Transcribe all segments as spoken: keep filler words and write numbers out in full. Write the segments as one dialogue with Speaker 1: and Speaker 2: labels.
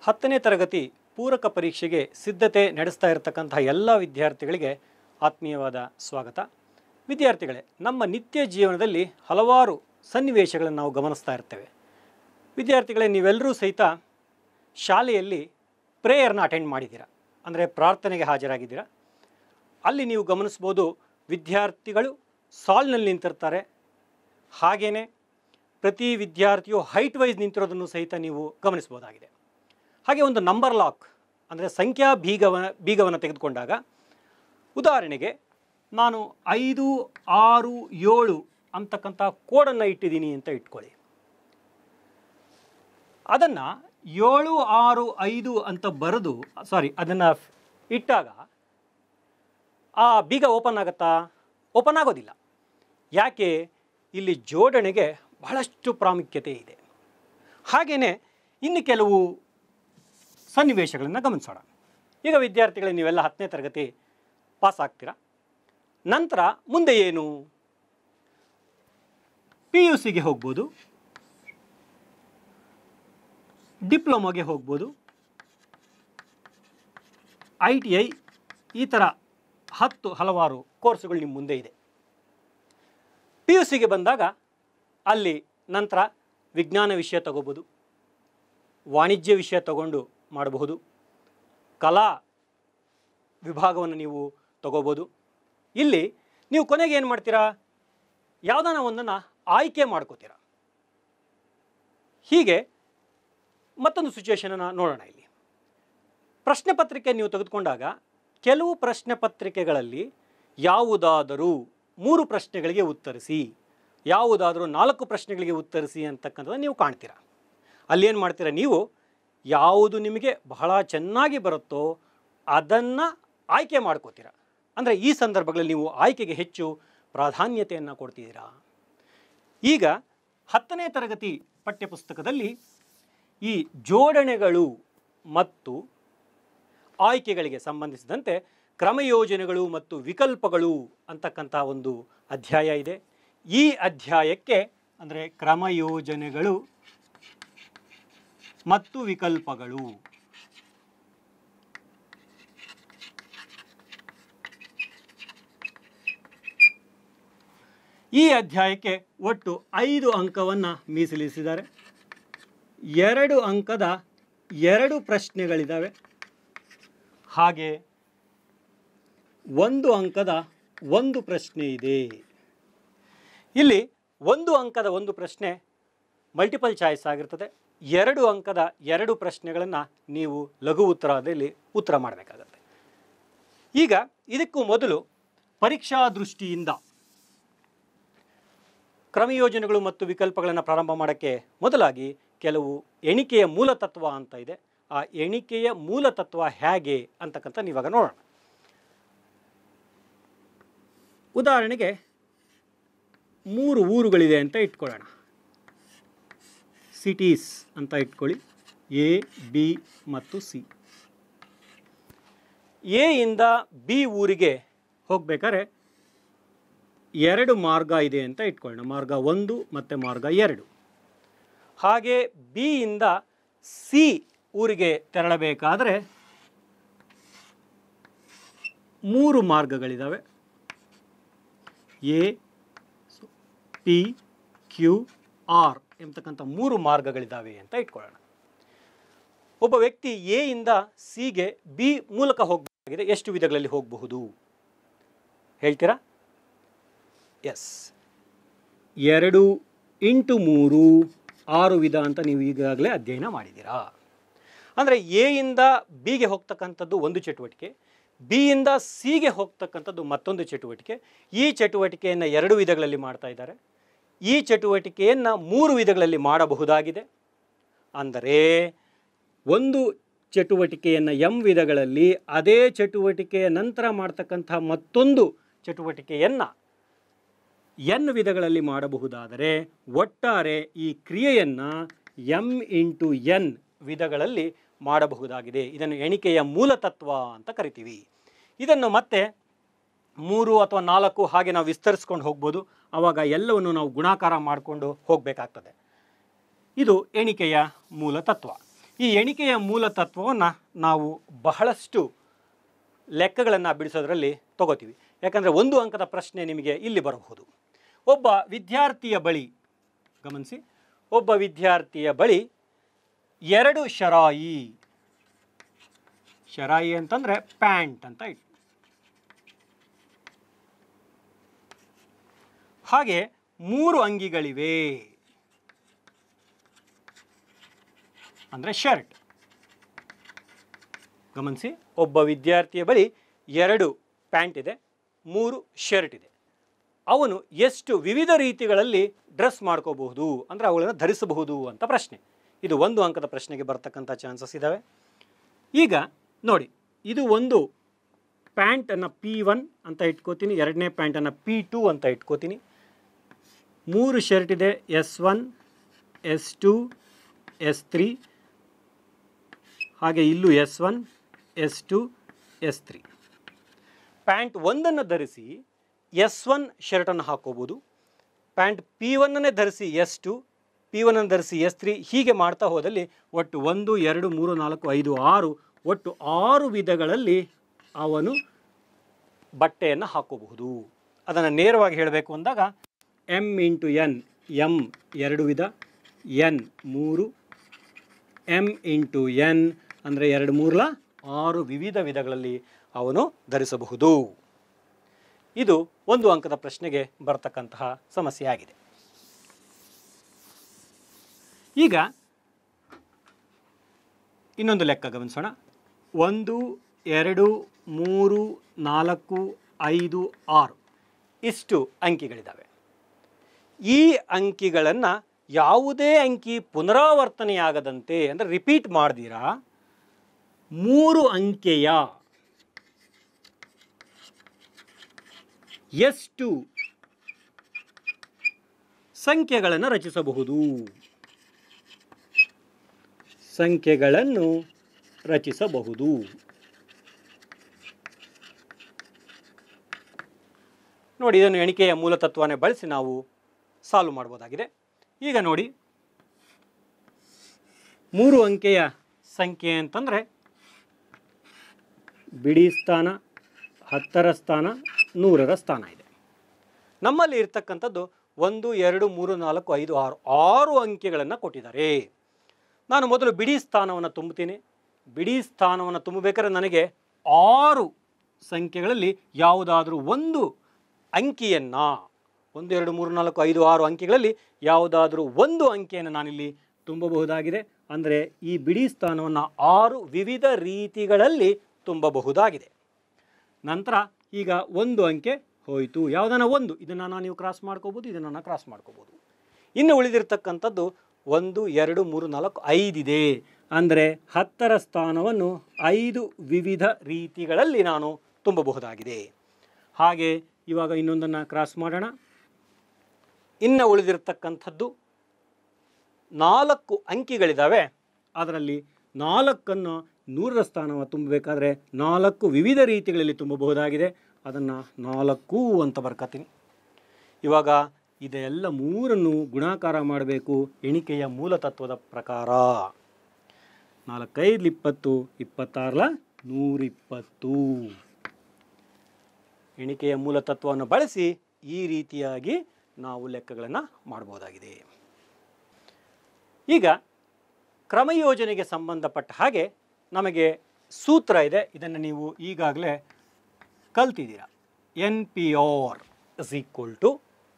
Speaker 1: ಹತ್ತನೇ ತರಗತಿ ಪೂರಕ ಪರೀಕ್ಷೆಗೆ ಸಿದ್ಧತೆ ನಡೆಸ್ತಾ ಇರತಕ್ಕಂತಹ ಎಲ್ಲ ವಿದ್ಯಾರ್ಥಿಗಳಿಗೆ ಆತ್ಮೀಯವಾದ ಸ್ವಾಗತ. ವಿದ್ಯಾರ್ಥಿಗಳೇ, ನಮ್ಮ ನಿತ್ಯ ಜೀವನದಲ್ಲಿ ಹಲವಾರು ಸನ್ನಿವೇಶಗಳನ್ನು ನಾವು ಗಮನಿಸ್ತಾ ಇರ್ತೇವೆ. ವಿದ್ಯಾರ್ಥಿಗಳೇ, ನೀವೆಲ್ಲರೂ ಸಹಿತ ಶಾಲೆಯಲ್ಲಿ ಪ್ರೇಯರ್ನ ಅಟೆಂಡ್ ಮಾಡಿದ್ದೀರಾ, ಅಂದರೆ ಪ್ರಾರ್ಥನೆಗೆ ಹಾಜರಾಗಿದ್ದೀರಾ. ಅಲ್ಲಿ ನೀವು ಗಮನಿಸ್ಬೋದು, ವಿದ್ಯಾರ್ಥಿಗಳು ಸಾಲ್ನಲ್ಲಿ ನಿಂತಿರ್ತಾರೆ. ಹಾಗೆಯೇ ಪ್ರತಿ ವಿದ್ಯಾರ್ಥಿಯು ಹೈಟ್ ವೈಸ್ ನಿಂತಿರೋದನ್ನು ಸಹಿತ ನೀವು ಗಮನಿಸ್ಬೋದಾಗಿದೆ. ಹಾಗೆ ಒಂದು ನಂಬರ್ ಲಾಕ್ ಅಂದರೆ ಸಂಖ್ಯಾ ಬೀಗವನ ಬೀಗವನ್ನು ತೆಗೆದುಕೊಂಡಾಗ, ಉದಾಹರಣೆಗೆ ನಾನು ಐದು ಆರು ಏಳು ಅಂತಕ್ಕಂಥ ಕೋಡನ್ನು ಇಟ್ಟಿದ್ದೀನಿ ಅಂತ ಇಟ್ಕೊಳ್ಳಿ. ಅದನ್ನು ಏಳು ಆರು ಐದು ಅಂತ ಬರೆದು ಸಾರಿ ಅದನ್ನು ಇಟ್ಟಾಗ ಆ ಬೀಗ ಓಪನ್ ಆಗುತ್ತಾ? ಓಪನ್ ಆಗೋದಿಲ್ಲ. ಯಾಕೆ? ಇಲ್ಲಿ ಜೋಡಣೆಗೆ ಬಹಳಷ್ಟು ಪ್ರಾಮುಖ್ಯತೆ ಇದೆ. ಹಾಗೆಯೇ ಇನ್ನು ಕೆಲವು ಸನ್ನಿವೇಶಗಳನ್ನು ಗಮನಿಸೋಣ. ಈಗ ವಿದ್ಯಾರ್ಥಿಗಳೇ, ನೀವೆಲ್ಲ ಹತ್ತನೇ ತರಗತಿ ಪಾಸ್ ಆಗ್ತೀರಾ. ನಂತರ ಮುಂದೆ ಏನು? ಪಿ ಯು ಸಿಗೆ ಹೋಗ್ಬೋದು, ಡಿಪ್ಲೊಮಾಗೆ ಹೋಗ್ಬೋದು, ಐ ಟಿ ಐ, ಈ ಥರ ಹತ್ತು ಹಲವಾರು ಕೋರ್ಸುಗಳು ನಿಮ್ಮ ಮುಂದೆ ಇದೆ. ಪಿ ಯು ಸಿಗೆ ಬಂದಾಗ ಅಲ್ಲಿ ನಂತರ ವಿಜ್ಞಾನ ವಿಷಯ ತಗೋಬೋದು, ವಾಣಿಜ್ಯ ವಿಷಯ ತಗೊಂಡು ಮಾಡಬಹುದು, ಕಲಾ ವಿಭಾಗವನ್ನು ನೀವು ತಗೋಬೋದು. ಇಲ್ಲಿ ನೀವು ಕೊನೆಗೆ ಏನು ಮಾಡ್ತೀರಾ? ಯಾವುದಾನ ಒಂದನ್ನು ಆಯ್ಕೆ ಮಾಡ್ಕೋತೀರಾ. ಹೀಗೆ ಮತ್ತೊಂದು ಸಿಚುವೇಶನನ್ನು ನೋಡೋಣ. ಇಲ್ಲಿ ಪ್ರಶ್ನೆ ಪತ್ರಿಕೆ ನೀವು ತೆಗೆದುಕೊಂಡಾಗ ಕೆಲವು ಪ್ರಶ್ನೆ ಪತ್ರಿಕೆಗಳಲ್ಲಿ ಯಾವುದಾದರೂ ಮೂರು ಪ್ರಶ್ನೆಗಳಿಗೆ ಉತ್ತರಿಸಿ, ಯಾವುದಾದರೂ ನಾಲ್ಕು ಪ್ರಶ್ನೆಗಳಿಗೆ ಉತ್ತರಿಸಿ ಅಂತಕ್ಕಂಥದ್ದು ನೀವು ಕಾಣ್ತೀರಾ. ಅಲ್ಲಿ ಏನು ಮಾಡ್ತೀರಾ? ನೀವು ಯಾವುದು ನಿಮಗೆ ಬಹಳ ಚೆನ್ನಾಗಿ ಬರುತ್ತೋ ಅದನ್ನು ಆಯ್ಕೆ ಮಾಡ್ಕೋತೀರ. ಅಂದರೆ ಈ ಸಂದರ್ಭಗಳಲ್ಲಿ ನೀವು ಆಯ್ಕೆಗೆ ಹೆಚ್ಚು ಪ್ರಾಧಾನ್ಯತೆಯನ್ನು ಕೊಡ್ತಿದ್ದೀರಾ. ಈಗ ಹತ್ತನೇ ತರಗತಿ ಪಠ್ಯಪುಸ್ತಕದಲ್ಲಿ ಈ ಜೋಡಣೆಗಳು ಮತ್ತು ಆಯ್ಕೆಗಳಿಗೆ ಸಂಬಂಧಿಸಿದಂತೆ ಕ್ರಮಯೋಜನೆಗಳು ಮತ್ತು ವಿಕಲ್ಪಗಳು ಅಂತಕ್ಕಂಥ ಒಂದು ಅಧ್ಯಾಯ ಇದೆ. ಈ ಅಧ್ಯಾಯಕ್ಕೆ ಅಂದರೆ ಕ್ರಮಯೋಜನೆಗಳು ಮತ್ತು ವಿಕಲ್ಪಗಳು, ಈ ಅಧ್ಯಾಯಕ್ಕೆ ಒಟ್ಟು ಐದು ಅಂಕವನ್ನು ಮೀಸಲಿರಿಸಿದ್ದಾರೆ. ಎರಡು ಅಂಕದ ಎರಡು ಪ್ರಶ್ನೆಗಳಿದ್ದಾವೆ. ಹಾಗೆ ಒಂದು ಅಂಕದ ಒಂದು ಪ್ರಶ್ನೆ ಇದೆ. ಇಲ್ಲಿ ಒಂದು ಅಂಕದ ಒಂದು ಪ್ರಶ್ನೆ ಮಲ್ಟಿಪಲ್ ಚಾಯ್ಸ್ ಆಗಿರ್ತದೆ. ಎರಡು ಅಂಕದ ಎರಡು ಪ್ರಶ್ನೆಗಳನ್ನು ನೀವು ಲಘು ಉತ್ತರದಲ್ಲಿ ಉತ್ತರ ಮಾಡಬೇಕಾಗತ್ತೆ. ಈಗ ಇದಕ್ಕೂ ಮೊದಲು ಪರೀಕ್ಷಾ ದೃಷ್ಟಿಯಿಂದ ಕ್ರಮಯೋಜನೆಗಳು ಮತ್ತು ವಿಕಲ್ಪಗಳನ್ನು ಪ್ರಾರಂಭ ಮಾಡೋಕ್ಕೆ ಮೊದಲಾಗಿ ಕೆಲವು ಎಣಿಕೆಯ ಮೂಲತತ್ವ ಅಂತ ಇದೆ. ಆ ಎಣಿಕೆಯ ಮೂಲತತ್ವ ಹೇಗೆ ಅಂತಕ್ಕಂಥ ನೀವಾಗ ನೋಡೋಣ. ಉದಾಹರಣೆಗೆ ಮೂರು ಊರುಗಳಿದೆ ಅಂತ ಇಟ್ಕೊಳ್ಳೋಣ. ಸಿಟೀಸ್ ಅಂತ ಇಟ್ಕೊಳ್ಳಿ, ಎ, ಬಿ ಮತ್ತು ಸಿ. ಎ ಇಂದ ಬಿ ಊರಿಗೆ ಹೋಗಬೇಕಾದ್ರೆ ಎರಡು ಮಾರ್ಗ ಇದೆ ಅಂತ ಇಟ್ಕೊಳ್ಳೋಣ. ಮಾರ್ಗ ಒಂದು ಮತ್ತು ಮಾರ್ಗ ಎರಡು. ಹಾಗೆ ಬಿ ಇಂದ ಸಿ ಊರಿಗೆ ತೆರಳಬೇಕಾದರೆ ಮೂರು ಮಾರ್ಗಗಳಿದ್ದಾವೆ. ಎ, ಪಿ, ಕ್ಯೂ, ಆರ್ ಎಂಬತಕ್ಕಂಥ ಮೂರು ಮಾರ್ಗಗಳಿದ್ದಾವೆ ಅಂತ ಇಟ್ಕೊಳ್ಳೋಣ. ಒಬ್ಬ ವ್ಯಕ್ತಿ ಎ ಇಂದ ಸಿಗೆ ಬಿ ಮೂಲಕ ಹೋಗಬೇಕಾಗಿದೆ. ಎಷ್ಟು ವಿಧಗಳಲ್ಲಿ ಹೋಗಬಹುದು ಹೇಳ್ತೀರಾ? ಎಸ್, ಎರಡು ಇಂಟು ಮೂರು ಆರು ವಿಧ ಅಂತ ನೀವು ಈಗಾಗಲೇ ಅಧ್ಯಯನ ಮಾಡಿದ್ದೀರಾ. ಅಂದರೆ ಎ ಇಂದ ಬಿಗೆ ಹೋಗ್ತಕ್ಕಂಥದ್ದು ಒಂದು ಚಟುವಟಿಕೆ, ಬಿ ಇಂದ ಸಿಗೆ ಹೋಗ್ತಕ್ಕಂಥದ್ದು ಮತ್ತೊಂದು ಚಟುವಟಿಕೆ. ಈ ಚಟುವಟಿಕೆಯನ್ನು ಎರಡು ವಿಧಗಳಲ್ಲಿ ಮಾಡ್ತಾ ಇದ್ದಾರೆ. ಈ ಚಟುವಟಿಕೆಯನ್ನು ಮೂರು ವಿಧಗಳಲ್ಲಿ ಮಾಡಬಹುದಾಗಿದೆ. ಅಂದರೆ ಒಂದು ಚಟುವಟಿಕೆಯನ್ನು ಎಂ ವಿಧಗಳಲ್ಲಿ, ಅದೇ ಚಟುವಟಿಕೆಯ ನಂತರ ಮಾಡ್ತಕ್ಕಂಥ ಮತ್ತೊಂದು ಚಟುವಟಿಕೆಯನ್ನು ಎನ್ ವಿಧಗಳಲ್ಲಿ ಮಾಡಬಹುದಾದರೆ ಒಟ್ಟಾರೆ ಈ ಕ್ರಿಯೆಯನ್ನು ಎಂ ಇಂಟು ಎನ್ ವಿಧಗಳಲ್ಲಿ ಮಾಡಬಹುದಾಗಿದೆ. ಇದನ್ನು ಎಣಿಕೆಯ ಮೂಲತತ್ವ ಅಂತ ಕರಿತೀವಿ. ಇದನ್ನು ಮತ್ತೆ ಮೂರು ಅಥವಾ ನಾಲ್ಕು ಹಾಗೆ ನಾವು ವಿಸ್ತರಿಸ್ಕೊಂಡು ಹೋಗ್ಬೋದು. ಆವಾಗ ಎಲ್ಲವನ್ನು ನಾವು ಗುಣಾಕಾರ ಮಾಡಿಕೊಂಡು ಹೋಗಬೇಕಾಗ್ತದೆ. ಇದು ಎಣಿಕೆಯ ಮೂಲತತ್ವ. ಈ ಎಣಿಕೆಯ ಮೂಲ ತತ್ವವನ್ನು ನಾವು ಬಹಳಷ್ಟು ಲೆಕ್ಕಗಳನ್ನು ಬಿಡಿಸೋದ್ರಲ್ಲಿ ತಗೋತೀವಿ. ಯಾಕಂದರೆ ಒಂದು ಅಂಕದ ಪ್ರಶ್ನೆ ನಿಮಗೆ ಇಲ್ಲಿ ಬರಬಹುದು. ಒಬ್ಬ ವಿದ್ಯಾರ್ಥಿಯ ಬಳಿ ಗಮನಿಸಿ, ಒಬ್ಬ ವಿದ್ಯಾರ್ಥಿಯ ಬಳಿ ಎರಡು ಶರಾಯಿ, ಶರಾಯಿ ಅಂತಂದರೆ ಪ್ಯಾಂಟ್ ಅಂತ ಇಟ್ಟು, ಹಾಗೆ ಮೂರು ಅಂಗಿಗಳಿವೆ ಅಂದರೆ ಶರ್ಟ್. ಗಮನಿಸಿ, ಒಬ್ಬ ವಿದ್ಯಾರ್ಥಿಯ ಬಳಿ ಎರಡು ಪ್ಯಾಂಟ್ ಇದೆ, ಮೂರು ಶರ್ಟ್ ಇದೆ. ಅವನು ಎಷ್ಟು ವಿವಿಧ ರೀತಿಗಳಲ್ಲಿ ಡ್ರೆಸ್ ಮಾಡ್ಕೋಬಹುದು ಅಂದರೆ ಅವುಗಳನ್ನು ಧರಿಸಬಹುದು ಅಂತ ಪ್ರಶ್ನೆ. ಇದು ಒಂದು ಅಂಕದ ಪ್ರಶ್ನೆಗೆ ಬರ್ತಕ್ಕಂಥ ಚಾನ್ಸಸ್ ಇದ್ದಾವೆ. ಈಗ ನೋಡಿ, ಇದು ಒಂದು ಪ್ಯಾಂಟನ್ನು ಪಿ ಒನ್ ಅಂತ ಇಟ್ಕೋತೀನಿ, ಎರಡನೇ ಪ್ಯಾಂಟನ್ನು ಪಿ ಟೂ ಅಂತ ಇಟ್ಕೋತೀನಿ. ಮೂರು ಶರ್ಟ್ ಇದೆ, S one, S two, S three, ಹಾಗೆ ಇಲ್ಲೂ S one, S two, S three. Pant ಒಂದನ್ನು ಧರಿಸಿ ಎಸ್ ಒನ್ ಶರ್ಟನ್ನು ಹಾಕೋಬೋದು, ಪ್ಯಾಂಟ್ ಪಿ ಒನ್ನನ್ನೇ ಧರಿಸಿ ಎಸ್ ಟು, ಪಿ ಒನ್ನನ್ನು ಧರಿಸಿ ಎಸ್ ತ್ರೀ, ಹೀಗೆ ಮಾಡ್ತಾ ಹೋದಲ್ಲಿ ಒಟ್ಟು ಒಂದು ಎರಡು ಮೂರು ನಾಲ್ಕು ಐದು ಆರು, ಒಟ್ಟು ಆರು ವಿಧಗಳಲ್ಲಿ ಅವನು ಬಟ್ಟೆಯನ್ನು ಹಾಕೋಬಹುದು. ಅದನ್ನು ನೇರವಾಗಿ ಹೇಳಬೇಕು ಅಂದಾಗ ಎಮ್ ಇಂಟು ಎನ್, ಎಮ್ ಎರಡು ವಿಧ, ಎನ್ ಮೂರು, ಎಮ್ ಇಂಟು ಎನ್ ಅಂದರೆ ಎರಡು ಮೂರಲ ಆರು ವಿವಿಧ ವಿಧಗಳಲ್ಲಿ ಅವನು ಧರಿಸಬಹುದು. ಇದು ಒಂದು ಅಂಕದ ಪ್ರಶ್ನೆಗೆ ಬರ್ತಕ್ಕಂತಹ ಸಮಸ್ಯೆ ಆಗಿದೆ. ಈಗ ಇನ್ನೊಂದು ಲೆಕ್ಕ ಗಮನಿಸೋಣ. ಒಂದು ಎರಡು ಮೂರು ನಾಲ್ಕು ಐದು ಆರು ಇಷ್ಟು ಅಂಕಿಗಳಿದ್ದಾವೆ. ಈ ಅಂಕಿಗಳನ್ನು ಯಾವುದೇ ಅಂಕಿ ಪುನರಾವರ್ತನೆಯಾಗದಂತೆ ಅಂದರೆ ರಿಪೀಟ್ ಮಾಡ್ದಿರಾ ಮೂರು ಅಂಕೆಯ ಎಷ್ಟು ಸಂಖ್ಯೆಗಳನ್ನು ರಚಿಸಬಹುದು ಸಂಖ್ಯೆಗಳನ್ನು ರಚಿಸಬಹುದು ನೋಡಿ, ಇದನ್ನು ಎಣಿಕೆಯ ಮೂಲತತ್ವನೇ ಬಳಸಿ ನಾವು ಸಾಲ್ವ್ ಮಾಡ್ಬೋದಾಗಿದೆ. ಈಗ ನೋಡಿ, ಮೂರು ಅಂಕೆಯ ಸಂಖ್ಯೆ ಅಂತಂದರೆ ಬಿಡಿ ಸ್ಥಾನ, ಹತ್ತರ ಸ್ಥಾನ, ನೂರರ ಸ್ಥಾನ ಇದೆ. ನಮ್ಮಲ್ಲಿ ಇರ್ತಕ್ಕಂಥದ್ದು ಒಂದು ಎರಡು ಮೂರು ನಾಲ್ಕು ಐದು ಆರು ಆರು ಅಂಕೆಗಳನ್ನು ಕೊಟ್ಟಿದ್ದಾರೆ. ನಾನು ಮೊದಲು ಬಿಡಿ ಸ್ಥಾನವನ್ನು ತುಂಬುತ್ತೀನಿ. ಬಿಡಿ ಸ್ಥಾನವನ್ನು ತುಂಬಬೇಕಾದ್ರೆ ನನಗೆ ಆರು ಸಂಖ್ಯೆಗಳಲ್ಲಿ ಯಾವುದಾದ್ರೂ ಒಂದು ಅಂಕಿಯನ್ನು, ಒಂದು ಎರಡು ಮೂರು ನಾಲ್ಕು ಐದು ಆರು ಅಂಕಿಗಳಲ್ಲಿ ಯಾವುದಾದ್ರೂ ಒಂದು ಅಂಕೆಯನ್ನು ನಾನಿಲ್ಲಿ ತುಂಬಬಹುದಾಗಿದೆ. ಅಂದರೆ ಈ ಬಿಡಿ ಸ್ಥಾನವನ್ನು ಆರು ವಿವಿಧ ರೀತಿಗಳಲ್ಲಿ ತುಂಬಬಹುದಾಗಿದೆ. ನಂತರ ಈಗ ಒಂದು ಅಂಕೆ ಹೋಯಿತು, ಯಾವುದನ್ನ ಒಂದು, ಇದನ್ನು ನೀವು ಕ್ರಾಸ್ ಮಾಡ್ಕೋಬೋದು, ಇದನ್ನು ನಾನು ಕ್ರಾಸ್ ಮಾಡ್ಕೋಬೋದು. ಇನ್ನು ಉಳಿದಿರ್ತಕ್ಕಂಥದ್ದು ಒಂದು ಎರಡು ಮೂರು ನಾಲ್ಕು ಐದಿದೆ. ಅಂದರೆ ಹತ್ತರ ಸ್ಥಾನವನ್ನು ಐದು ವಿವಿಧ ರೀತಿಗಳಲ್ಲಿ ನಾನು ತುಂಬಬಹುದಾಗಿದೆ. ಹಾಗೆ ಇವಾಗ ಇನ್ನೊಂದನ್ನು ಕ್ರಾಸ್ ಮಾಡೋಣ. ಇನ್ನು ಉಳಿದಿರ್ತಕ್ಕಂಥದ್ದು ನಾಲ್ಕು ಅಂಕಿಗಳಿದ್ದಾವೆ. ಅದರಲ್ಲಿ ನಾಲ್ಕನ್ನು ನೂರರ ಸ್ಥಾನವನ್ನು ತುಂಬಬೇಕಾದ್ರೆ ನಾಲ್ಕು ವಿವಿಧ ರೀತಿಗಳಲ್ಲಿ ತುಂಬಬಹುದಾಗಿದೆ. ಅದನ್ನು ನಾಲ್ಕು ಅಂತ ಬರ್ಕತೀನಿ. ಇವಾಗ ಇದೆಲ್ಲ ಮೂರನ್ನು ಗುಣಾಕಾರ ಮಾಡಬೇಕು ಎಣಿಕೆಯ ಮೂಲತತ್ವದ ಪ್ರಕಾರ. ನಾಲ್ಕೈದು ಇಪ್ಪತ್ತು, ಇಪ್ಪತ್ತಾರಲ ನೂರಿಪ್ಪತ್ತು. ಎಣಿಕೆಯ ಮೂಲತತ್ವವನ್ನು ಬಳಸಿ ಈ ರೀತಿಯಾಗಿ ನಾವು ಲೆಕ್ಕಗಳನ್ನು ಮಾಡಬಹುದಾಗಿದೆ. ಈಗ ಕ್ರಮಯೋಜನೆಗೆ ಸಂಬಂಧಪಟ್ಟ ಹಾಗೆ ನಮಗೆ ಸೂತ್ರ ಇದೆ. ಇದನ್ನು ನೀವು ಈಗಾಗಲೇ ಕಲ್ತಿದ್ದೀರಾ. N P R is equal to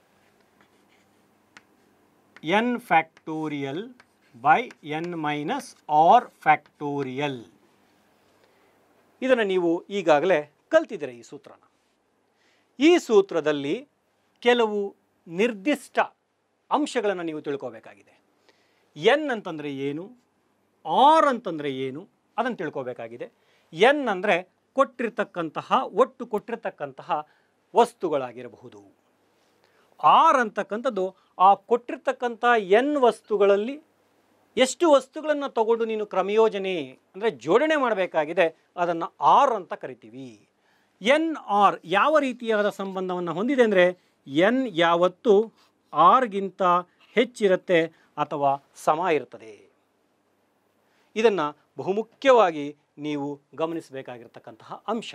Speaker 1: N factorial by N minus R factorial. ಇದನ್ನು ನೀವು ಈಗಾಗಲೇ ಕಲ್ತಿದ್ದೀರ ಈ ಸೂತ್ರನ. ಈ ಸೂತ್ರದಲ್ಲಿ ಕೆಲವು ನಿರ್ದಿಷ್ಟ ಅಂಶಗಳನ್ನು ನೀವು ತಿಳ್ಕೋಬೇಕಾಗಿದೆ. ಎನ್ ಅಂತಂದರೆ ಏನು, ಆರ್ ಅಂತಂದರೆ ಏನು ಅದನ್ನು ತಿಳ್ಕೋಬೇಕಾಗಿದೆ. ಎನ್ ಅಂದರೆ ಕೊಟ್ಟಿರ್ತಕ್ಕಂತಹ ಒಟ್ಟು ಕೊಟ್ಟಿರ್ತಕ್ಕಂತಹ ವಸ್ತುಗಳಾಗಿರಬಹುದು. ಆರ್ ಅಂತಕ್ಕಂಥದ್ದು ಆ ಕೊಟ್ಟಿರ್ತಕ್ಕಂಥ ಎನ್ ವಸ್ತುಗಳಲ್ಲಿ ಎಷ್ಟು ವಸ್ತುಗಳನ್ನು ತಗೊಂಡು ನೀನು ಕ್ರಮಯೋಜನೆ ಅಂದರೆ ಜೋಡಣೆ ಮಾಡಬೇಕಾಗಿದೆ, ಅದನ್ನು ಆರ್ ಅಂತ ಕರಿತೀವಿ. ಎನ್ ಆರ್ ಯಾವ ರೀತಿಯಾದ ಸಂಬಂಧವನ್ನು ಹೊಂದಿದೆ ಅಂದರೆ ಎನ್ ಯಾವತ್ತು ಆರ್ಗಿಂತ ಹೆಚ್ಚಿರುತ್ತೆ ಅಥವಾ ಸಮ ಇರ್ತದೆ. ಇದನ್ನು ಬಹುಮುಖ್ಯವಾಗಿ ನೀವು ಗಮನಿಸಬೇಕಾಗಿರ್ತಕ್ಕಂತಹ ಅಂಶ.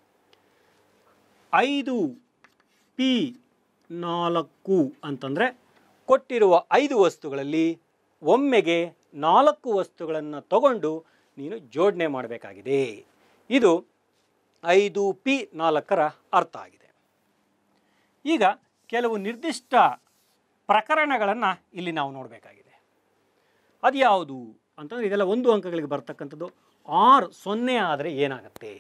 Speaker 1: ಐದು ಪಿ ನಾಲ್ಕು ಅಂತಂದರೆ ಕೊಟ್ಟಿರುವ ಐದು ವಸ್ತುಗಳಲ್ಲಿ ಒಮ್ಮೆಗೆ ನಾಲ್ಕು ವಸ್ತುಗಳನ್ನು ತಗೊಂಡು ನೀನು ಜೋಡಣೆ ಮಾಡಬೇಕಾಗಿದೆ. ಇದು ಐದು ಪಿ ನಾಲ್ಕರ ಅರ್ಥ ಆಗಿದೆ. ಈಗ ಕೆಲವು ನಿರ್ದಿಷ್ಟ ಪ್ರಕರಣಗಳನ್ನು ಇಲ್ಲಿ ನಾವು ನೋಡಬೇಕಾಗಿದೆ. ಅದು ಯಾವುದು ಅಂತಂದರೆ ಇದೆಲ್ಲ ಒಂದು ಅಂಕಗಳಿಗೆ ಬರ್ತಕ್ಕಂಥದ್ದು. ಆರ್ ಸೊನ್ನೆ ಆದರೆ ಏನಾಗುತ್ತೆ?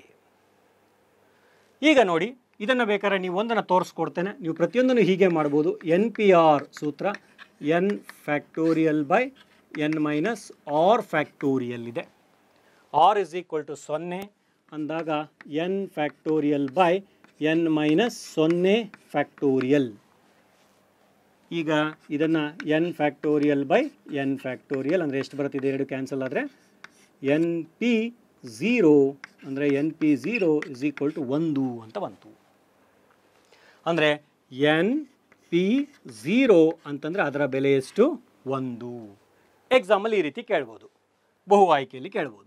Speaker 1: ಈಗ ನೋಡಿ, ಇದನ್ನು ಬೇಕಾದ್ರೆ ನೀವು ಒಂದನ್ನು ತೋರಿಸ್ಕೊಡ್ತೇನೆ. ನೀವು ಪ್ರತಿಯೊಂದನ್ನು ಹೀಗೆ ಮಾಡ್ಬೋದು. ಎನ್ ಪಿ ಆರ್ ಸೂತ್ರ N factorial by N minus R factorial ಇದೆ. ಆರ್ ಇಸ್ ಈಕ್ವಲ್ ಟು ಸೊನ್ನೆ ಅಂದಾಗ N factorial by N minus ಸೊನ್ನೆ ಫ್ಯಾಕ್ಟೋರಿಯಲ್. ಈಗ ಇದನ್ನು N factorial by N factorial ಅಂದರೆ ಎಷ್ಟು ಬರುತ್ತಿದೆ? ಎರಡು ಕ್ಯಾನ್ಸಲ್ ಆದರೆ ಎನ್ ಪಿ ಝೀರೋ ಅಂದರೆ N P zero is equal to ಒಂದು ಅಂತ ಬಂತು. ಅಂದರೆ ಎನ್ ಪಿ ಝೀರೋ ಅಂತಂದರೆ ಅದರ ಬೆಲೆ ಎಷ್ಟು? ಒಂದು. ಎಕ್ಸಾಮಲ್ಲಿ ಈ ರೀತಿ ಕೇಳ್ಬೋದು, ಬಹು ಆಯ್ಕೆಯಲ್ಲಿ ಕೇಳ್ಬೋದು.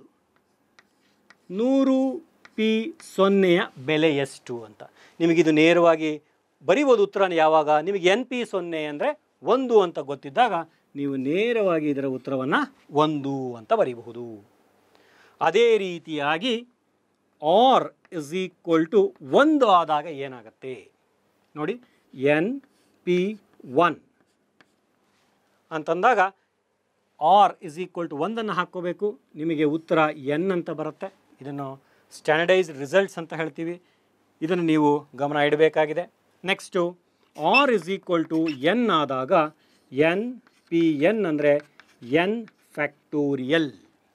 Speaker 1: ನೂರು ಪಿ ಸೊನ್ನೆಯ ಬೆಲೆ ಎಷ್ಟು ಅಂತ ನಿಮಗಿದು ನೇರವಾಗಿ ಬರೀಬೋದು. ಉತ್ತರನ ಯಾವಾಗ ನಿಮಗೆ ಎನ್ ಪಿ ಸೊನ್ನೆ ಅಂದರೆ ಒಂದು ಅಂತ ಗೊತ್ತಿದ್ದಾಗ ನೀವು ನೇರವಾಗಿ ಇದರ ಉತ್ತರವನ್ನು ಒಂದು ಅಂತ ಬರೀಬಹುದು. ಅದೇ ರೀತಿಯಾಗಿ ಆರ್ ಇಸ್ ಈಕ್ವಲ್ ಟು ಒಂದು ಆದಾಗ ಏನಾಗುತ್ತೆ ನೋಡಿ. ಎನ್ ಪಿ ಒನ್ ಅಂತಂದಾಗ ಆರ್ ಇಸ್ ಈಕ್ವಲ್ ಟು ಒಂದನ್ನು ಹಾಕ್ಕೋಬೇಕು. ನಿಮಗೆ ಉತ್ತರ ಎನ್ ಅಂತ ಬರುತ್ತೆ. ಇದನ್ನು ಸ್ಟ್ಯಾಂಡರ್ಡೈಸ್ಡ್ ರಿಸಲ್ಟ್ಸ್ ಅಂತ ಹೇಳ್ತೀವಿ. ಇದನ್ನು ನೀವು ಗಮನ ಇಡಬೇಕಾಗಿದೆ. Next R is equal to N ಆದಾಗ ಎನ್ ಪಿ ಎನ್ ಅಂದರೆ ಎನ್ ಫ್ಯಾಕ್ಟೋರಿಯಲ್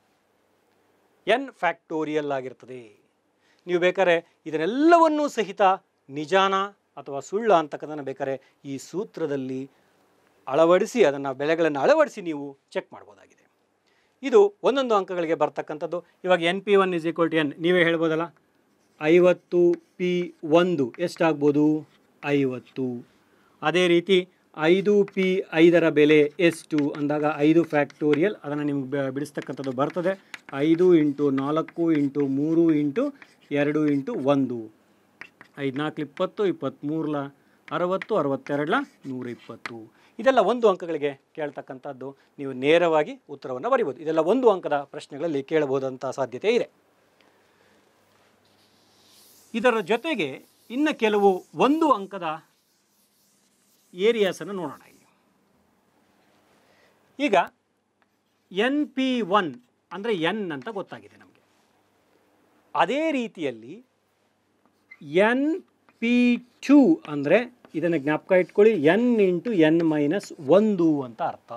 Speaker 1: ಎನ್ ಫ್ಯಾಕ್ಟೋರಿಯಲ್ ಆಗಿರ್ತದೆ. ನೀವು ಬೇಕಾದ್ರೆ ಇದನ್ನೆಲ್ಲವನ್ನೂ ಸಹಿತ ನಿಜಾನ ಅಥವಾ ಸುಳ್ಳ ಅಂತಕ್ಕಂಥನ್ನು ಬೇಕಾದ್ರೆ ಈ ಸೂತ್ರದಲ್ಲಿ ಅಳವಡಿಸಿ ಅದನ್ನು ಬೆಲೆಗಳನ್ನು ಅಳವಡಿಸಿ ನೀವು ಚೆಕ್ ಮಾಡ್ಬೋದಾಗಿದೆ. ಇದು ಒಂದೊಂದು ಅಂಕಗಳಿಗೆ ಬರ್ತಕ್ಕಂಥದ್ದು. ಇವಾಗ N P one is equal to N ನೀವೇ ಹೇಳ್ಬೋದಲ್ಲ. ಐವತ್ತು ಪಿ ಒಂದು ಎಷ್ಟಾಗ್ಬೋದು? ಐವತ್ತು. ಅದೇ ರೀತಿ ಐದು ಪಿ ಐದರ ಬೆಲೆ ಎಷ್ಟು ಅಂದಾಗ ಐದು ಫ್ಯಾಕ್ಟೋರಿಯಲ್ ಅದನ್ನು ನಿಮ್ಗೆ ಬಿಡಿಸ್ತಕ್ಕಂಥದ್ದು ಬರ್ತದೆ. ಐದು ಇಂಟು ನಾಲ್ಕು ಇಂಟು ಮೂರು ಇಂಟು ಎರಡು ಇಂಟು ಒಂದು. ಐದು ನಾಲ್ಕು ಇಪ್ಪತ್ತು, ಇಪ್ಪತ್ತ್ಮೂರಲ ಅರವತ್ತು, ಅರವತ್ತೆರಡಲ ನೂರ ಇಪ್ಪತ್ತು. ಇದೆಲ್ಲ ಒಂದು ಅಂಕಗಳಿಗೆ ಕೇಳ್ತಕ್ಕಂಥದ್ದು. ನೀವು ನೇರವಾಗಿ ಉತ್ತರವನ್ನು ಬರಿಬೋದು. ಇದೆಲ್ಲ ಒಂದು ಅಂಕದ ಪ್ರಶ್ನೆಗಳಲ್ಲಿ ಕೇಳಬಹುದಂಥ ಸಾಧ್ಯತೆ ಇದೆ. ಇದರ ಜೊತೆಗೆ ಇನ್ನು ಕೆಲವು ಒಂದು ಅಂಕದ ಏರಿಯಾಸನ್ನು ನೋಡೋಣ. ಈಗ ಎನ್ ಪಿ ಒನ್ ಅಂದರೆ ಎನ್ ಅಂತ ಗೊತ್ತಾಗಿದೆ ನಮಗೆ. ಅದೇ ರೀತಿಯಲ್ಲಿ ಎನ್ ಪಿ ಟು ಅಂದರೆ ಇದನ್ನು ಜ್ಞಾಪಕ ಇಟ್ಕೊಳ್ಳಿ, ಎನ್ ಇಂಟು ಎನ್ ಮೈನಸ್ ಒಂದು ಅಂತ ಅರ್ಥ.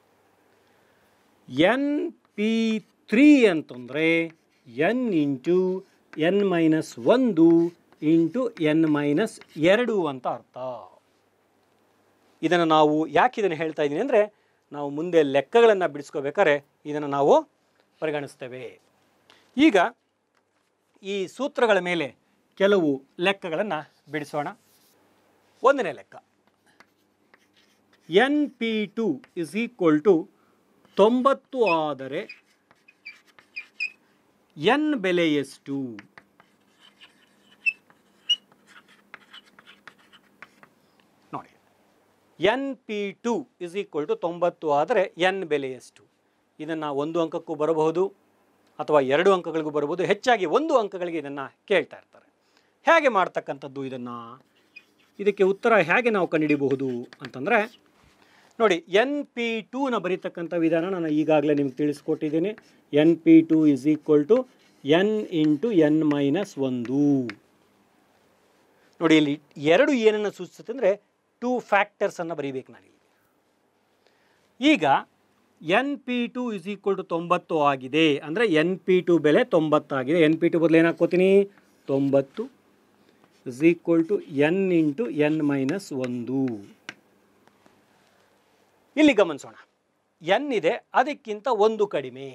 Speaker 1: ಎನ್ ಪಿ ತ್ರೀ ಅಂತಂದರೆ ಎನ್ ಇಂಟು ಎನ್ ಮೈನಸ್ ಒಂದು ಇಂಟು ಎನ್ ಮೈನಸ್ ಎರಡು ಅಂತ ಅರ್ಥ. ಇದನ್ನು ನಾವು ಯಾಕೆ ಇದನ್ನು ಹೇಳ್ತಾ ಇದ್ದೀನಿ ಅಂದರೆ ನಾವು ಮುಂದೆ ಲೆಕ್ಕಗಳನ್ನು ಬಿಡಿಸ್ಕೋಬೇಕಾದ್ರೆ ಇದನ್ನು ನಾವು ಪರಿಗಣಿಸ್ತೇವೆ. ಈಗ ಈ ಸೂತ್ರಗಳ ಮೇಲೆ ಕೆಲವು ಲೆಕ್ಕಗಳನ್ನು ಬಿಡಿಸೋಣ. ಒಂದನೇ ಲೆಕ್ಕ, N P two is equal to ತೊಂಬತ್ತು ಆದರೆ ಎನ್ ಬೆಲೆ ಎಷ್ಟು? ನೋಡಿ, N P two is equal to ತೊಂಬತ್ತು ಆದರೆ ಎನ್ ಬೆಲೆ ಎಷ್ಟು? ಇದನ್ನು ಒಂದು ಅಂಕಕ್ಕೂ ಬರಬಹುದು ಅಥವಾ ಎರಡು ಅಂಕಗಳಿಗೂ ಬರಬಹುದು. ಹೆಚ್ಚಾಗಿ ಒಂದು ಅಂಕಗಳಿಗೆ ಇದನ್ನು ಕೇಳ್ತಾ ಇರ್ತಾರೆ. ಹೇಗೆ ಮಾಡ್ತಕ್ಕಂಥದ್ದು ಇದನ್ನು? ಇದಕ್ಕೆ ಉತ್ತರ ಹೇಗೆ ನಾವು ಕಂಡುಹಿಡಿಯಬಹುದು ಅಂತಂದರೆ ನೋಡಿ, ಎನ್ ಪಿ ಟೂನ ಬರೀತಕ್ಕಂಥ ವಿಧಾನ ನಾನು ಈಗಾಗಲೇ ನಿಮ್ಗೆ ತಿಳಿಸ್ಕೊಟ್ಟಿದ್ದೀನಿ. N P two is equal to N into N minus ಒಂದು. ನೋಡಿ, ಇಲ್ಲಿ ಎರಡು ಏನನ್ನು ಸೂಚಿಸುತ್ತೆ ಅಂದರೆ ಟೂ ಫ್ಯಾಕ್ಟರ್ಸನ್ನು ಬರೀಬೇಕು ನಾನಿಲ್ಲಿ. ಈಗ N P two is equal to ತೊಂಬತ್ತು ಆಗಿದೆ ಅಂದರೆ ಎನ್ ಪಿ ಟು ಬೆಲೆ ತೊಂಬತ್ತಾಗಿದೆ. ಎನ್ ಪಿ ಟು ಬದಲು ಏನು ಹಾಕ್ಕೋತೀನಿ? ತೊಂಬತ್ತು is equal to N into N minus ಒಂದು. ಇಲ್ಲಿ ಗಮನಿಸೋಣ, ಎನ್ ಇದೆ, ಅದಕ್ಕಿಂತ ಒಂದು ಕಡಿಮೆ.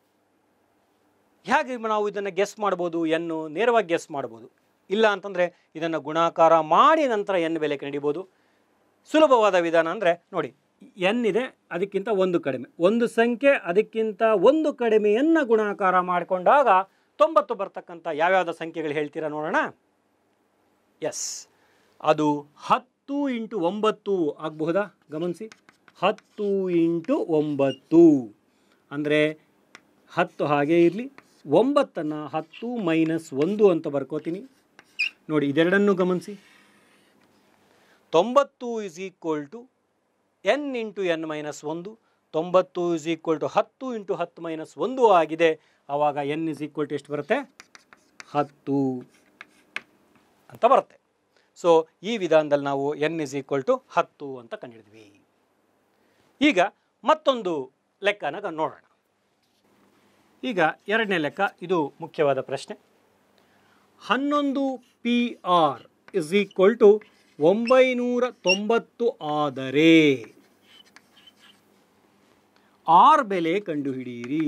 Speaker 1: ಹೇಗೆ ನಾವು ಇದನ್ನು ಗೆಸ್ ಮಾಡ್ಬೋದು? ಎನ್ನು ನೇರವಾಗಿ ಗೆಸ್ ಮಾಡ್ಬೋದು. ಇಲ್ಲ ಅಂತಂದರೆ ಇದನ್ನು ಗುಣಾಕಾರ ಮಾಡಿ ನಂತರ ಎನ್ ಬೆಲೆ ಕಂಡಿಬೋದು. ಸುಲಭವಾದ ವಿಧಾನ ಅಂದರೆ ನೋಡಿ, ಎನ್ ಇದೆ, ಅದಕ್ಕಿಂತ ಒಂದು ಕಡಿಮೆ. ಒಂದು ಸಂಖ್ಯೆ ಅದಕ್ಕಿಂತ ಒಂದು ಕಡಿಮೆಯನ್ನು ಗುಣಾಕಾರ ಮಾಡಿಕೊಂಡಾಗ ತೊಂಬತ್ತು ಬರ್ತಕ್ಕಂಥ ಯಾವ್ಯಾವ ಸಂಖ್ಯೆಗಳು ಹೇಳ್ತೀರಾ ನೋಡೋಣ. ಎಸ್, ಅದು ಹತ್ತು ಇಂಟು ಒಂಬತ್ತು ಆಗಬಹುದಾ? ಗಮನಿಸಿ, ಹತ್ತು ಇಂಟು ಒಂಬತ್ತು ಅಂದರೆ ಹತ್ತು ಹಾಗೇ ಇರಲಿ, ಒಂಬತ್ತನ್ನು ಹತ್ತು ಮೈನಸ್ ಒಂದು ಅಂತ ಬರ್ಕೋತೀನಿ. ನೋಡಿ, ಇದೆರಡನ್ನು ಗಮನಿಸಿ. ತೊಂಬತ್ತು is equal to N into N minus ಒಂದು. ತೊಂಬತ್ತು ಇಸ್ ಈಕ್ವಲ್ ಟು ಹತ್ತು ಇಂಟು ಹತ್ತು ಮೈನಸ್ ಒಂದು ಆಗಿದೆ. ಆವಾಗ ಎನ್ ಇಸ್ ಈಕ್ವಲ್ ಟು ಎಷ್ಟು ಬರುತ್ತೆ? ಹತ್ತು ಅಂತ ಬರುತ್ತೆ. ಸೊ ಈ ವಿಧಾನದಲ್ಲಿ ನಾವು ಎನ್ ಇಸ್ ಈಕ್ವಲ್ ಟು ಹತ್ತು ಅಂತ ಕಂಡುಹಿಡಿದ್ವಿ. ಈಗ ಮತ್ತೊಂದು ಲೆಕ್ಕನ ನೋಡೋಣ. ಈಗ ಎರಡನೇ ಲೆಕ್ಕ, ಇದು ಮುಖ್ಯವಾದ ಪ್ರಶ್ನೆ. ಹನ್ನೊಂದು P R is equal to ಒಂಬೈನೂರ ತೊಂಬತ್ತು ಆದರೆ ಆರ್ ಬೆಲೆ ಕಂಡುಹಿಡಿಯಿರಿ.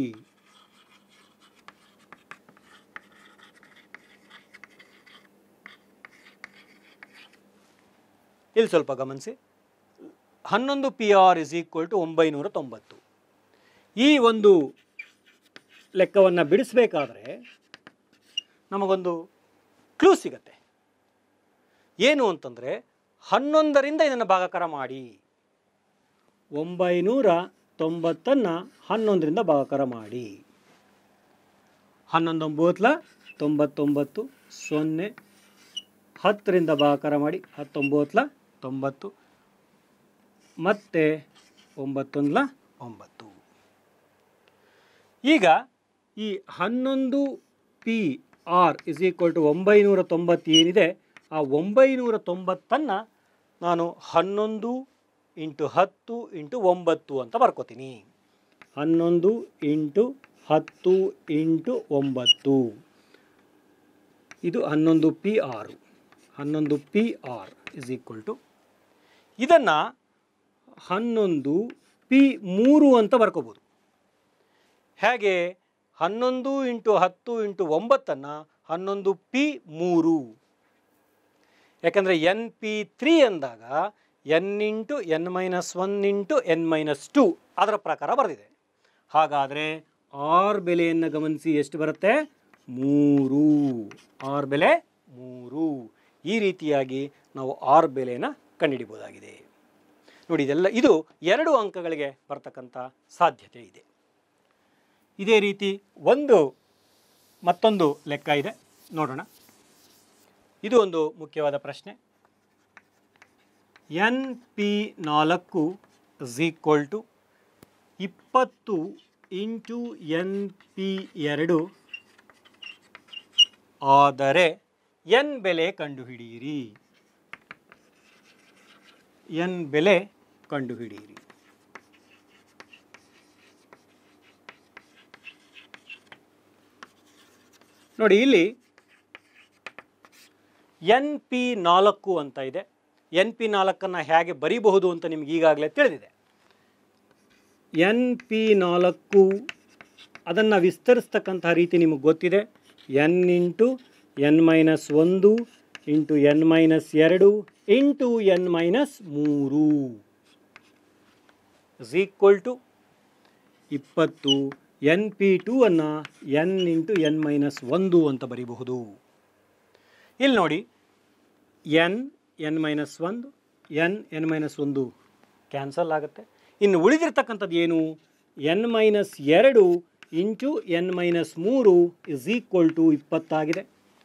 Speaker 1: ಇಲ್ಲಿ ಸ್ವಲ್ಪ ಗಮನಿಸಿ. ಹನ್ನೊಂದು P R is equal to ಒಂಬೈನೂರ ತೊಂಬತ್ತು. ಈ ಒಂದು ಲೆಕ್ಕವನ್ನು ಬಿಡಿಸಬೇಕಾದ್ರೆ ನಮಗೊಂದು ಕ್ಲೂ ಸಿಗತ್ತೆ. ಏನು ಅಂತಂದರೆ, ಹನ್ನೊಂದರಿಂದ ಇದನ್ನು ಭಾಗಾಕಾರ ಮಾಡಿ. ಒಂಬೈನೂರ ತೊಂಬತ್ತನ್ನು ಹನ್ನೊಂದರಿಂದ ಭಾಗಾಕಾರ ಮಾಡಿ. ಹನ್ನೊಂದೊಂಬತ್ತಲ ತೊಂಬತ್ತೊಂಬತ್ತು, ಸೊನ್ನೆ, ಹತ್ತರಿಂದ ಭಾಗಾಕಾರ ಮಾಡಿ, ಹತ್ತೊಂಬತ್ತಲ ತೊಂಬತ್ತು, ಮತ್ತು ಒಂಬತ್ತೊಂದಲ ಒಂಬತ್ತು. ಈಗ ಈ ಹನ್ನೊಂದು P R is equal to ಒಂಬೈನೂರ ತೊಂಬತ್ತು ಏನಿದೆ, ಆ ಒಂಬೈನೂರ ತೊಂಬತ್ತನ್ನು ನಾನು ಹನ್ನೊಂದು ಇಂಟು ಹತ್ತು ಇಂಟು ಒಂಬತ್ತು ಅಂತ ಬರ್ಕೋತೀನಿ. ಹನ್ನೊಂದು ಇಂಟು ಹತ್ತು ಇಂಟು ಒಂಬತ್ತು, ಇದು ಹನ್ನೊಂದು ಪಿ ಆರು. ಹನ್ನೊಂದು P R is equal to, ಇದನ್ನು ಹನ್ನೊಂದು ಪಿ ಮೂರು ಅಂತ ಬರ್ಕೋಬೋದು. ಹೇಗೆ? ಹನ್ನೊಂದು ಇಂಟು ಹತ್ತು ಇಂಟು ಒಂಬತ್ತನ್ನು ಹನ್ನೊಂದು ಪಿ ಮೂರು. ಯಾಕಂದರೆ ಎನ್ ಪಿ ತ್ರೀ ಅಂದಾಗ N into N minus one into N minus two ಅದರ ಪ್ರಕಾರ ಬರೆದಿದೆ. ಹಾಗಾದರೆ ಆರ್ ಬೆಲೆಯನ್ನು ಗಮನಿಸಿ, ಎಷ್ಟು ಬರುತ್ತೆ? ಮೂರು. ಆರ್ ಬೆಲೆ ಮೂರು. ಈ ರೀತಿಯಾಗಿ ನಾವು ಆರ್ ಬೆಲೆಯನ್ನು ಕಂಡುಹಿಡಿಬೋದಾಗಿದೆ. ನೋಡಿ, ಇದೆಲ್ಲ ಇದು ಎರಡು ಅಂಕಗಳಿಗೆ ಬರ್ತಕ್ಕಂಥ ಸಾಧ್ಯತೆ ಇದೆ. ಇದೇ ರೀತಿ ಒಂದು ಮತ್ತೊಂದು ಲೆಕ್ಕ ಇದೆ, ನೋಡೋಣ. ಇದು ಒಂದು ಮುಖ್ಯವಾದ ಪ್ರಶ್ನೆ. ಎನ್ ಪಿ ನಾಲ್ಕು ಇಸ್ ಈಕ್ವಲ್ ಟು ಇಪ್ಪತ್ತು ಇಂಟು ಎನ್ ಪಿ ಎರಡು ಆದರೆ ಎನ್ ಬೆಲೆ ಕಂಡುಹಿಡಿಯಿರಿ. ಎನ್ ಬೆಲೆ ಕಂಡುಹಿಡಿಯಿರಿ. ನೋಡಿ, ಇಲ್ಲಿ ಎನ್ ಪಿ ನಾಲ್ಕು ಅಂತ ಇದೆ. ಎನ್ ಪಿ ನಾಲ್ಕನ್ನು ಹೇಗೆ ಬರೀಬಹುದು ಅಂತ ನಿಮ್ಗೆ ಈಗಾಗಲೇ ತಿಳಿದಿದೆ. ಎನ್ ಪಿ ನಾಲ್ಕು ಅದನ್ನು ವಿಸ್ತರಿಸ್ತಕ್ಕಂಥ ರೀತಿ ನಿಮಗೆ ಗೊತ್ತಿದೆ. ಎನ್ ಇಂಟು ಎನ್ ಮೈನಸ್ ಒಂದು ಇಂಟು ಎನ್ ಮೈನಸ್ ಎರಡು ಇಂಟು ಎನ್ ಮೈನಸ್ ಮೂರು ಇಸ್ ಈಕ್ವಲ್ ಟು ಇಪ್ಪತ್ತು. ಎನ್ ಪಿ ಟು ಅನ್ನು ಎನ್ ಇಂಟು ಎನ್ ಮೈನಸ್ ಒಂದು ಅಂತ ಬರೀಬಹುದು. ಇಲ್ಲಿ ನೋಡಿ, ಎನ್ ಎನ್ ಮೈನಸ್ ಒಂದು, ಎನ್ ಎನ್ ಮೈನಸ್ ಒಂದು ಕ್ಯಾನ್ಸಲ್ ಆಗುತ್ತೆ. ಇನ್ನು ಉಳಿದಿರ್ತಕ್ಕಂಥದ್ದು ಏನು? ಎನ್ ಮೈನಸ್ ಎರಡು ಇಂಟು ಎನ್ ಮೈನಸ್ ಮೂರು ಇಸ್ ಈಕ್ವಲ್ ಟು ಇಪ್ಪತ್ತಾಗಿದೆ.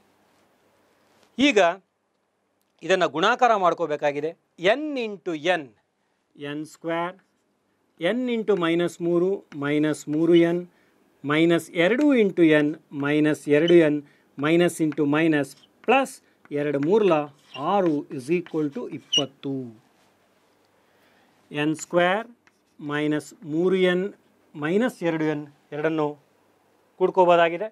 Speaker 1: ಈಗ ಇದನ್ನು ಗುಣಾಕಾರ ಮಾಡ್ಕೋಬೇಕಾಗಿದೆ. N into N N square, N into minus ಮೂರು ಮೈನಸ್ ಮೂರು ಎನ್, ಮೈನಸ್ ಎರಡು ಇಂಟು ಎನ್ ಮೈನಸ್ ಎರಡು N, minus into minus plus ಎರಡು ಮೂರಲ ಆರು ಇಸ್ ಈಕ್ವಲ್ ಟು ಇಪ್ಪತ್ತು. ಎನ್ ಸ್ಕ್ವೇರ್ ಮೈನಸ್ ಮೂರು ಎನ್ ಮೈನಸ್ ಎರಡು ಎನ್ ಎರಡನ್ನು ಕೂಡ್ಕೋಬೋದಾಗಿದೆ.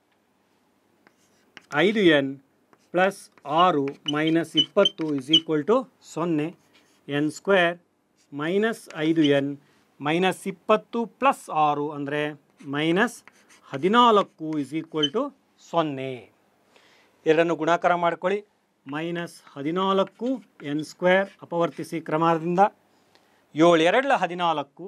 Speaker 1: ಐದು ಎನ್ ಪ್ಲಸ್ ಆರು ಮೈನಸ್ ಇಪ್ಪತ್ತು ಇಸ್ ಈಕ್ವಲ್ ಟು ಸೊನ್ನೆ. ಎನ್ ಸ್ಕ್ವೇರ್ ಮೈನಸ್ ಐದು ಎನ್ ಮೈನಸ್ ಇಪ್ಪತ್ತು ಪ್ಲಸ್ ಆರು ಅಂದರೆ ಮೈನಸ್ ಹದಿನಾಲ್ಕು ಇಸ್ ಈಕ್ವಲ್ ಟು ಸೊನ್ನೆ. ಎರಡನ್ನು ಗುಣಾಕಾರ ಮಾಡ್ಕೊಳ್ಳಿ. ಮೈನಸ್ ಹದಿನಾಲ್ಕು ಎನ್ ಸ್ಕ್ವೇರ್ ಅಪವರ್ತಿಸಿ ಕ್ರಮದಿಂದ ಏಳು ಎರಡಲ ಹದಿನಾಲ್ಕು,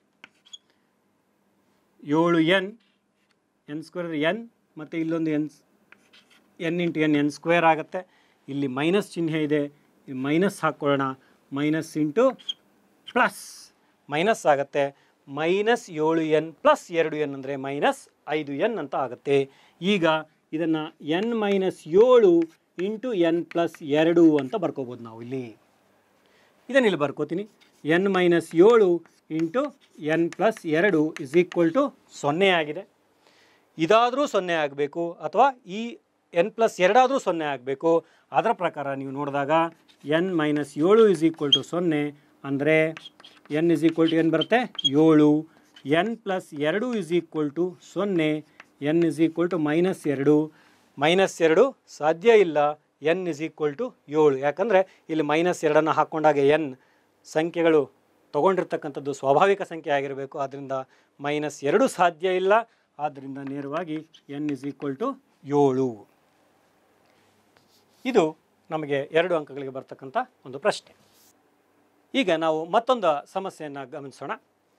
Speaker 1: ಏಳು ಎನ್, ಎನ್ ಸ್ಕ್ವೇರ್ ಎನ್, ಮತ್ತು ಇಲ್ಲೊಂದು N N into N N square ಆಗುತ್ತೆ. ಇಲ್ಲಿ ಮೈನಸ್ ಚಿಹ್ನೆ ಇದೆ, ಇಲ್ಲಿ ಮೈನಸ್ ಹಾಕ್ಕೊಳ್ಳೋಣ. ಮೈನಸ್ ಇಂಟು ಪ್ಲಸ್ ಮೈನಸ್ ಆಗುತ್ತೆ. ಮೈನಸ್ ಏಳು ಎನ್ ಪ್ಲಸ್ ಎರಡು ಎನ್ ಅಂದರೆ ಮೈನಸ್ ಐದು ಎನ್ ಅಂತ ಆಗುತ್ತೆ. ಈಗ ಇದನ್ನು ಎನ್ ಮೈನಸ್ ಏಳು ಇಂಟು ಎನ್ ಪ್ಲಸ್ ಎರಡು ಅಂತ ಬರ್ಕೋಬೋದು ನಾವು ಇಲ್ಲಿ. ಇದನ್ನು ಇಲ್ಲಿ ಬರ್ಕೋತೀನಿ. ಎನ್ ಮೈನಸ್ ಏಳು ಇಂಟು ಎನ್ ಪ್ಲಸ್ ಎರಡು ಇಸ್ ಈಕ್ವಲ್ ಟು ಸೊನ್ನೆ ಆಗಿದೆ. ಇದಾದರೂ ಸೊನ್ನೆ ಆಗಬೇಕು ಅಥವಾ ಈ ಎನ್ ಪ್ಲಸ್ ಎರಡಾದರೂ ಸೊನ್ನೆ ಆಗಬೇಕು. ಅದರ ಪ್ರಕಾರ ನೀವು ನೋಡಿದಾಗ ಎನ್ ಮೈನಸ್ ಏಳು ಇಸ್ ಈಕ್ವಲ್ ಟು ಸೊನ್ನೆ ಅಂದರೆ N is equal to N ಬರುತ್ತೆ ಏಳು. ಎನ್ ಪ್ಲಸ್ ಎರಡು ಇಸ್ ಈಕ್ವಲ್ ಟು ಸೊನ್ನೆ, N is equal to minus ಎರಡು. ಮೈನಸ್ ಎರಡು ಸಾಧ್ಯ ಇಲ್ಲ, ಎನ್ ಇಸ್ ಈಕ್ವಲ್ ಟು ಏಳು. ಯಾಕಂದರೆ ಇಲ್ಲಿ ಮೈನಸ್ ಎರಡನ್ನು ಹಾಕ್ಕೊಂಡಾಗ ಎನ್ ಸಂಖ್ಯೆಗಳು ತೊಗೊಂಡಿರ್ತಕ್ಕಂಥದ್ದು ಸ್ವಾಭಾವಿಕ ಸಂಖ್ಯೆ ಆಗಿರಬೇಕು. ಆದ್ದರಿಂದ ಮೈನಸ್ ಎರಡು ಸಾಧ್ಯ ಇಲ್ಲ. ಆದ್ದರಿಂದ ನೇರವಾಗಿ ಎನ್ ಇಸ್ ಈಕ್ವಲ್ ಟು ಏಳು. ಇದು ನಮಗೆ ಎರಡು ಅಂಕಗಳಿಗೆ ಬರ್ತಕ್ಕಂಥ ಒಂದು ಪ್ರಶ್ನೆ. ಈಗ ನಾವು ಮತ್ತೊಂದು ಸಮಸ್ಯೆಯನ್ನು ಗಮನಿಸೋಣ.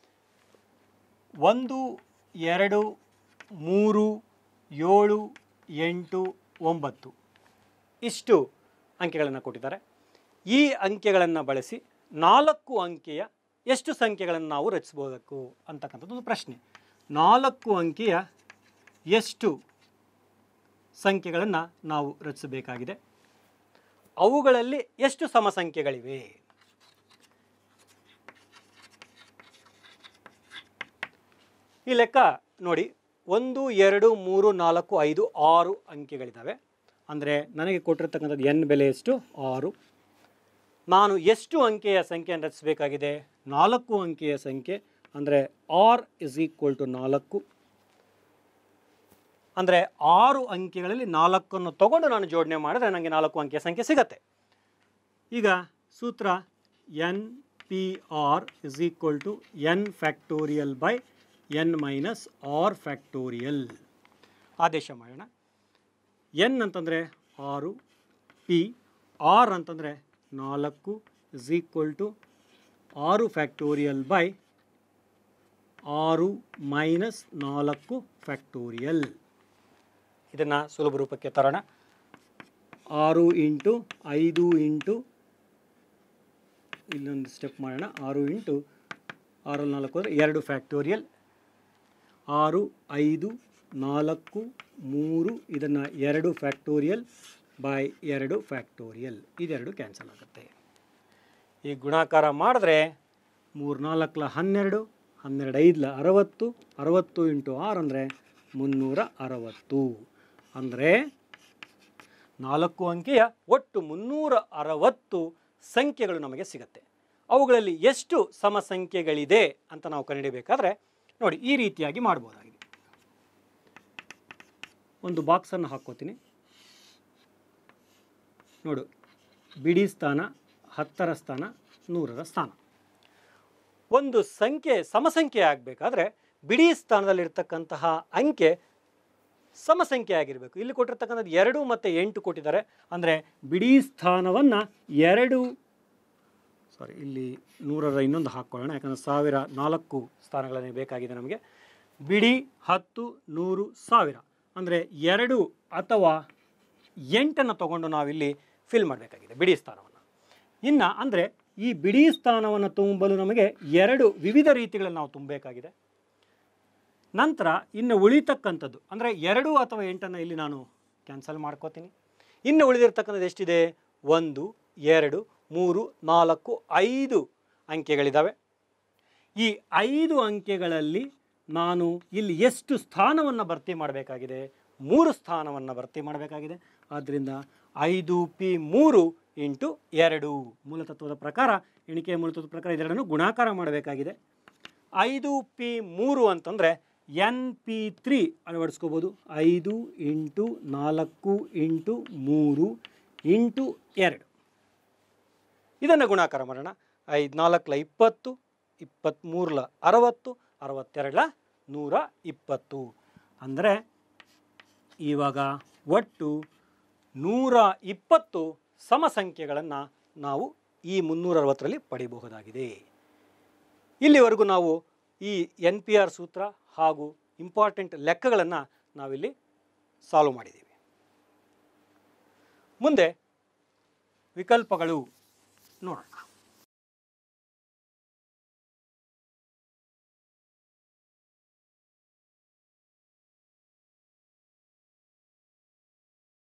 Speaker 1: ಒಂದು ಎರಡು ಮೂರು ಏಳು ಎಂಟು ಒಂಬತ್ತು ಇಷ್ಟು ಅಂಕೆಗಳನ್ನು ಕೊಟ್ಟಿದ್ದಾರೆ. ಈ ಅಂಕೆಗಳನ್ನು ಬಳಸಿ ನಾಲ್ಕು ಅಂಕೆಯ ಎಷ್ಟು ಸಂಖ್ಯೆಗಳನ್ನು ನಾವು ರಚಿಸಬೇಕು ಅಂತಕ್ಕಂಥದ್ದು ಒಂದು ಪ್ರಶ್ನೆ. ನಾಲ್ಕು ಅಂಕೆಯ ಎಷ್ಟು ಸಂಖ್ಯೆಗಳನ್ನು ನಾವು ರಚಿಸಬೇಕಾಗಿದೆ, ಅವುಗಳಲ್ಲಿ ಎಷ್ಟು ಸಮಸಂಖ್ಯೆಗಳಿವೆ? ಈ ಲೆಕ್ಕ ನೋಡಿ. ಒಂದು ಎರಡು ಮೂರು ನಾಲ್ಕು ಐದು ಆರು ಅಂಕೆಗಳಿದ್ದಾವೆ. ಅಂದರೆ ನನಗೆ ಕೊಟ್ಟಿರ್ತಕ್ಕಂಥದ್ದು ಎನ್ ಬೆಲೆ ಎಷ್ಟು? ಆರು. ನಾನು ಎಷ್ಟು ಅಂಕೆಯ ಸಂಖ್ಯೆಯನ್ನು ರಚಿಸಬೇಕಾಗಿದೆ? ನಾಲ್ಕು ಅಂಕೆಯ ಸಂಖ್ಯೆ. ಅಂದರೆ ಆರ್ ಇಸ್ ಈಕ್ವಲ್ ಟು ನಾಲ್ಕು. ಅಂದರೆ ಆರು ಅಂಕೆಗಳಲ್ಲಿ ನಾಲ್ಕನ್ನು ತಗೊಂಡು ನಾನು ಜೋಡಣೆ ಮಾಡಿದ್ರೆ ನನಗೆ ನಾಲ್ಕು ಅಂಕೆಯ ಸಂಖ್ಯೆ ಸಿಗತ್ತೆ. ಈಗ ಸೂತ್ರ N P R is equal to N factorial by N minus R factorial. ಆದೇಶ ಮಾಡೋಣ. ಎನ್ ಅಂತಂದರೆ ಆರು, ಪಿ ಆರ್ ಅಂತಂದರೆ ನಾಲ್ಕು ಇಸ್ ಈಕ್ವಲ್ ಟು ಆರು ಫ್ಯಾಕ್ಟೋರಿಯಲ್ ಬೈ ಆರು ಮೈನಸ್ ನಾಲ್ಕು ಫ್ಯಾಕ್ಟೋರಿಯಲ್. ಇದನ್ನು ಸುಲಭ ರೂಪಕ್ಕೆ ತರೋಣ. ಆರು ಇಂಟು ಐದು ಇಂಟು ಇಲ್ಲೊಂದು ಸ್ಟೆಪ್ ಮಾಡೋಣ. ಆರು ಇಂಟು ಆರಲ್ಲಿ ನಾಲ್ಕು ಅಂದರೆ ಎರಡು ಫ್ಯಾಕ್ಟೋರಿಯಲ್. ಆರು ಐದು ನಾಲ್ಕು ಮೂರು, ಇದನ್ನು ಎರಡು ಫ್ಯಾಕ್ಟೋರಿಯಲ್ ಬೈ ಎರಡು ಫ್ಯಾಕ್ಟೋರಿಯಲ್. ಇದೆರಡು ಕ್ಯಾನ್ಸಲ್ ಆಗುತ್ತೆ. ಈ ಗುಣಾಕಾರ ಮಾಡಿದ್ರೆ ಮೂರು ನಾಲ್ಕಲ ಹನ್ನೆರಡು, ಹನ್ನೆರಡು ಐದಲ ಅರವತ್ತು, ಅರವತ್ತು ಇಂಟು ಆರು ಅಂದರೆ ಮುನ್ನೂರ ಅರವತ್ತು. ಅಂದರೆ ನಾಲ್ಕು ಅಂಕೆಯ ಒಟ್ಟು ಮುನ್ನೂರ ಅರವತ್ತು ಸಂಖ್ಯೆಗಳು ನಮಗೆ ಸಿಗುತ್ತೆ. ಅವುಗಳಲ್ಲಿ ಎಷ್ಟು ಸಮಸಂಖ್ಯೆಗಳಿದೆ ಅಂತ ನಾವು ಕಂಡುಹಿಡಿಯಬೇಕಾದ್ರೆ ನೋಡಿ ಈ ರೀತಿಯಾಗಿ ಮಾಡ್ಬೋದಾಗಿದೆ. ಒಂದು ಬಾಕ್ಸನ್ನು ಹಾಕ್ಕೋತೀನಿ. ನೋಡು, ಬಿಡಿ ಸ್ಥಾನ, ಹತ್ತರ ಸ್ಥಾನ, ನೂರರ ಸ್ಥಾನ. ಒಂದು ಸಂಖ್ಯೆ ಸಮಸಂಖ್ಯೆ ಆಗಬೇಕಾದ್ರೆ ಬಿಡಿ ಸ್ಥಾನದಲ್ಲಿರ್ತಕ್ಕಂತಹ ಅಂಕೆ ಸಮಸಂಖ್ಯೆ ಆಗಿರಬೇಕು. ಇಲ್ಲಿ ಕೊಟ್ಟಿರ್ತಕ್ಕಂಥದ್ದು ಎರಡು ಮತ್ತು ಎಂಟು ಕೊಟ್ಟಿದ್ದಾರೆ. ಅಂದರೆ ಬಿಡಿ ಸ್ಥಾನವನ್ನು ಎರಡು ಸಾರಿ ಇಲ್ಲಿ ನೂರರ ಇನ್ನೊಂದು ಹಾಕ್ಕೊಳ್ಳೋಣ. ಯಾಕಂದರೆ ಸಾವಿರ ನಾಲ್ಕು ಸ್ಥಾನಗಳನ್ನೇ ಬೇಕಾಗಿದೆ ನಮಗೆ. ಬಿಡಿ ಹತ್ತು ನೂರು ಸಾವಿರ ಅಂದರೆ ಎರಡು ಅಥವಾ ಎಂಟನ್ನು ತಗೊಂಡು ನಾವಿಲ್ಲಿ ಫಿಲ್ ಮಾಡಬೇಕಾಗಿದೆ ಬಿಡಿ ಸ್ಥಾನವನ್ನು. ಇನ್ನು ಅಂದರೆ ಈ ಬಿಡಿ ಸ್ಥಾನವನ್ನು ತುಂಬಲು ನಮಗೆ ಎರಡು ವಿವಿಧ ರೀತಿಗಳಲ್ಲಿ ನಾವು ತುಂಬಬೇಕಾಗಿದೆ. ನಂತರ ಇನ್ನು ಉಳಿತಕ್ಕಂಥದ್ದು ಅಂದರೆ ಎರಡು ಅಥವಾ ಎಂಟನ್ನು ಇಲ್ಲಿ ನಾನು ಕ್ಯಾನ್ಸಲ್ ಮಾಡ್ಕೋತೀನಿ. ಇನ್ನು ಉಳಿದಿರ್ತಕ್ಕಂಥದ್ದು ಎಷ್ಟಿದೆ? ಒಂದು ಎರಡು ಮೂರು ನಾಲ್ಕು ಐದು ಅಂಕೆಗಳಿದ್ದಾವೆ. ಈ ಐದು ಅಂಕೆಗಳಲ್ಲಿ ನಾನು ಇಲ್ಲಿ ಎಷ್ಟು ಸ್ಥಾನವನ್ನು ಭರ್ತಿ ಮಾಡಬೇಕಾಗಿದೆ? ಮೂರು ಸ್ಥಾನವನ್ನು ಭರ್ತಿ ಮಾಡಬೇಕಾಗಿದೆ. ಆದ್ದರಿಂದ ಐದು ಪಿ ಮೂರು ಇಂಟು ಎರಡು ಮೂಲತತ್ವದ ಪ್ರಕಾರ, ಎಣಿಕೆಯ ಮೂಲತತ್ವದ ಪ್ರಕಾರ ಇದೆರಡನ್ನು ಗುಣಾಕಾರ ಮಾಡಬೇಕಾಗಿದೆ. ಐದು ಪಿ ಮೂರು ಅಂತಂದರೆ ಎನ್ ಪಿ ತ್ರೀ ಅಳವಡಿಸ್ಕೋಬೋದು. ಐದು ಇಂಟು ನಾಲ್ಕು ಇಂಟು ಮೂರು ಇಂಟು ಎರಡು. ಇದನ್ನು ಗುಣಾಕಾರ ಮಾಡೋಣ. ಐದು ನಾಲ್ಕಲ ಇಪ್ಪತ್ತು, ಇಪ್ಪತ್ತ್ಮೂರಲ ಅರವತ್ತು, ಅರವತ್ತೆರಡಲ ನೂರ ಇಪ್ಪತ್ತು. ಅಂದರೆ ಇವಾಗ ಒಟ್ಟು ನೂರ ಇಪ್ಪತ್ತು ಸಮಸಂಖ್ಯೆಗಳನ್ನು ನಾವು ಈ ಮುನ್ನೂರ ಅರವತ್ತರಲ್ಲಿ ಪಡಿಬಹುದಾಗಿದೆ. ಇಲ್ಲಿವರೆಗೂ ನಾವು ಈ ಎನ್ ಪಿ ಆರ್ ಸೂತ್ರ ಹಾಗೂ ಇಂಪಾರ್ಟೆಂಟ್ ಲೆಕ್ಕಗಳನ್ನು ನಾವಿಲ್ಲಿ ಸಾಲ್ವ್ ಮಾಡಿದ್ದೀವಿ. ಮುಂದೆ ವಿಕಲ್ಪಗಳು ನೋಡೋಣ.